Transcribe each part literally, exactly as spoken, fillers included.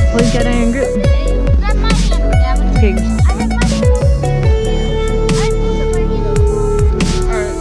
Well, he's got iron grip. That might be under damage. Okay. I have my I'm super heated. Alright.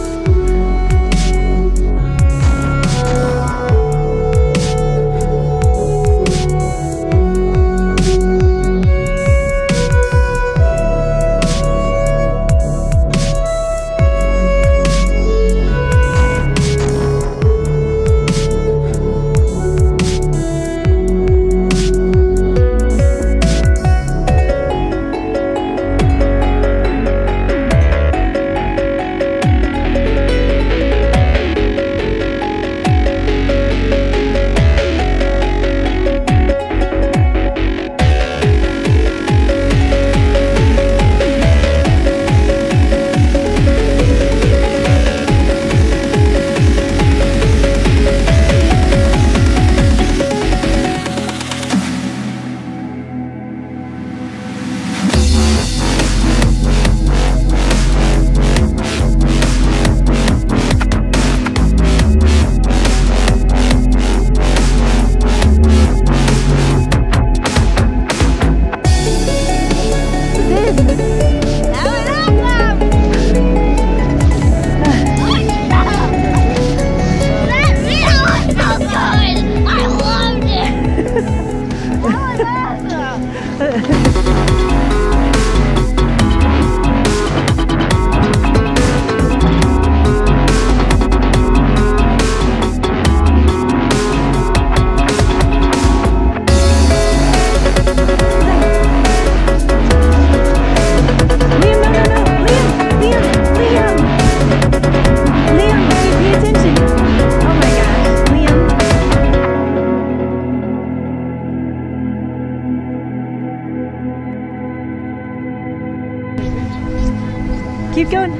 Keep going.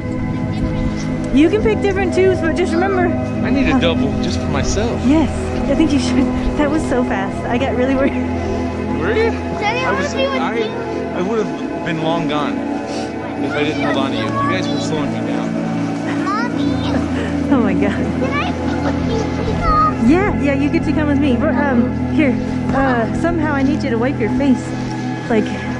You can pick different tubes, but just remember. I need a double just for myself. Yes, I think you should. That was so fast. I got really worried. Were you? I, was, I, I would have been long gone if I didn't hold on to you. You guys were slowing me down. Mommy. Oh my God. Can I come? Yeah, yeah, you get to come with me. Um, here. Uh, somehow I need you to wipe your face. Like.